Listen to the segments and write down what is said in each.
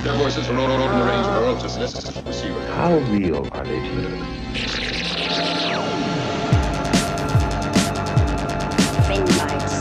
Their voices are not in the range of our ultra-sensitive receiver. How real are they to you? Thin lights.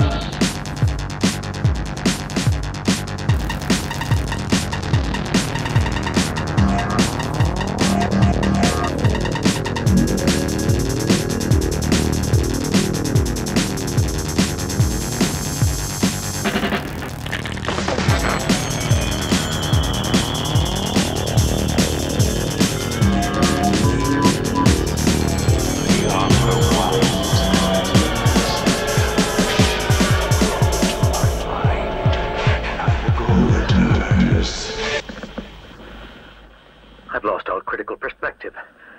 I've lost all critical perspective.